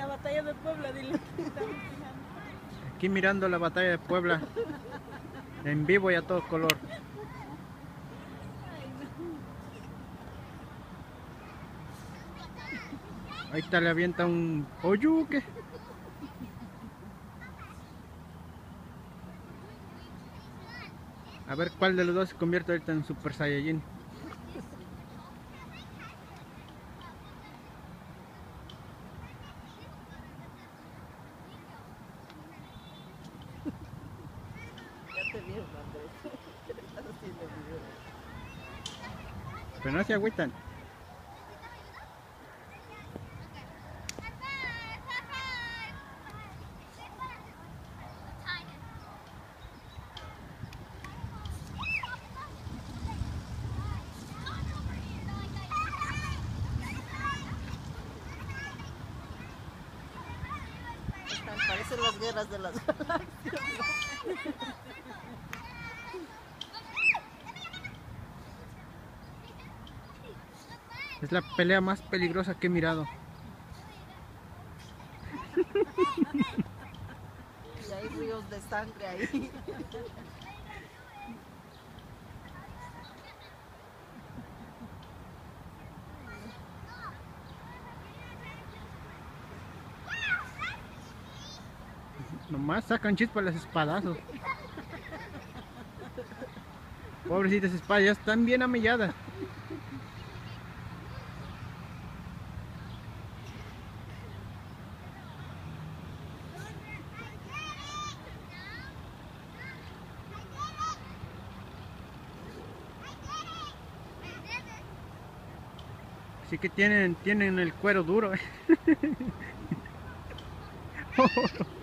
la batalla de Puebla, dile. Aquí mirando la batalla de Puebla en vivo y a todo color. Ahí está, le avienta un oyuque. A ver cuál de los dos se convierte ahorita en Super Saiyajin. Ya te vieron, Andrés. Estás haciendo video. Pero no se agüitan. Parecen las guerras de las galaxias. Es la pelea más peligrosa que he mirado. Y hay ríos de sangre ahí. Nomás sacan chispas las espadazos. Pobrecitas espadas, ya están bien amelladas. Así que tienen el cuero duro.